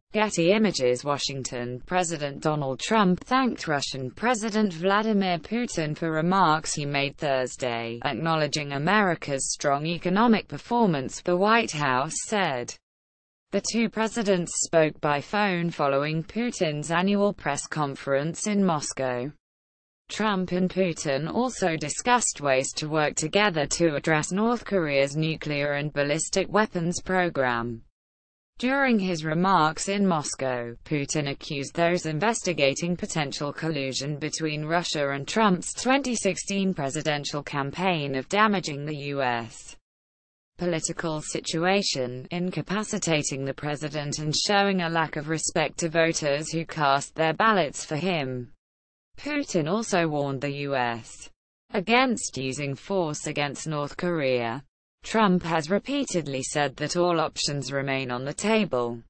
Getty Images, Washington. President Donald Trump thanked Russian President Vladimir Putin for remarks he made Thursday, acknowledging America's strong economic performance, the White House said. The two presidents spoke by phone following Putin's annual press conference in Moscow. Trump and Putin also discussed ways to work together to address North Korea's nuclear and ballistic weapons program. During his remarks in Moscow, Putin accused those investigating potential collusion between Russia and Trump's 2016 presidential campaign of damaging the U.S. political situation, incapacitating the president and showing a lack of respect to voters who cast their ballots for him. Putin also warned the U.S. against using force against North Korea. Trump has repeatedly said that all options remain on the table.